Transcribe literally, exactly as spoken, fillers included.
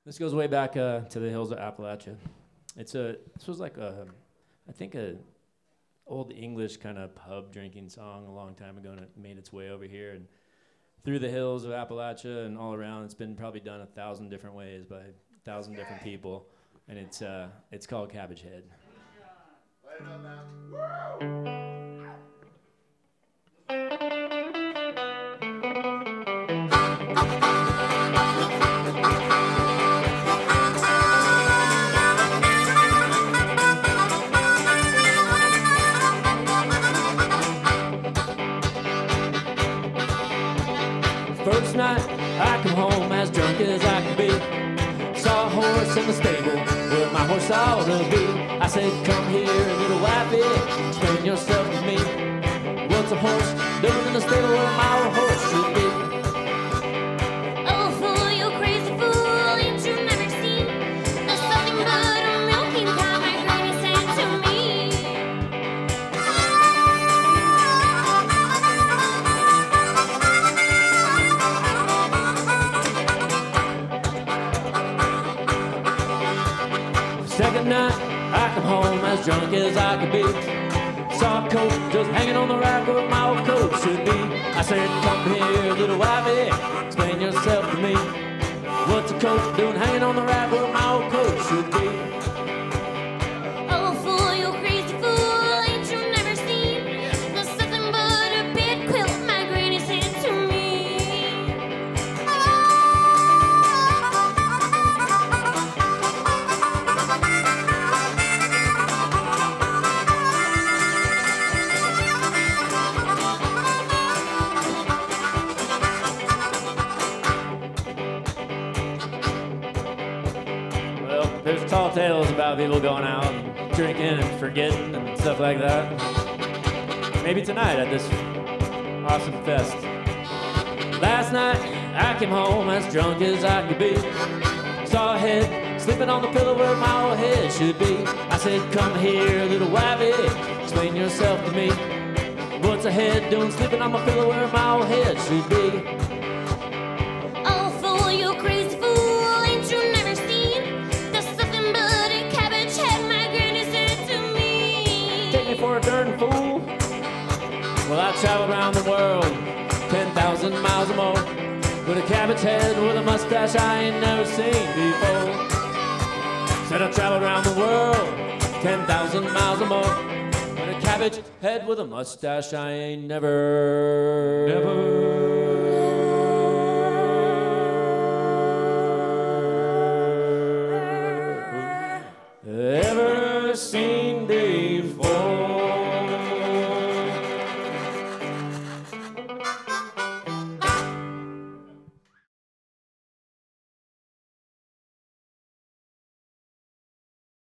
This goes way back uh, to the hills of Appalachia. It's a. This was like a, I think a, old English kind of pub drinking song a long time ago, and it made its way over here and through the hills of Appalachia and all around. It's been probably done a thousand different ways by a thousand different people, and it's uh, it's called Cabbage Head. Light it up now. First night, I come home as drunk as I could be. Saw a horse in the stable where my horse ought to be. I said, come here, little wifey, explain yourself to me. What's a horse doing in the stable where my old horse should be? Oh, fool, you crazy fool, ain't you never seen? There's nothing but a milking cow, my granny said to me. Second night, I come home as drunk as I could be. Saw a coat just hanging on the rack where my old coat should be. I said, come here, little wifey, explain yourself to me. What's a coat doing hanging on the rack where my old coat should be? Oh, fool, you crazy fool, ain't you never seen? There's nothing but a bed quilt, my granny said to me. There's tall tales about people going out and drinking and forgetting and stuff like that. Maybe tonight at this awesome fest. Last night, I came home as drunk as I could be. Saw a head sleeping on the pillow where my old head should be. I said, come here, little wifey, explain yourself to me. What's a head doing sleeping on my pillow where my old head should be? Oh, fool, you crazy fool, ain't you never seen? There's nothing but a cabbage head, my granny said to me. Take me for a darn fool? Well, I traveled around the world ten thousand miles or more with a cabbage head with a mustache I ain't never seen before. Said I traveled around the world ten thousand miles or more with a cabbage head with a mustache I ain't never, never, ever seen.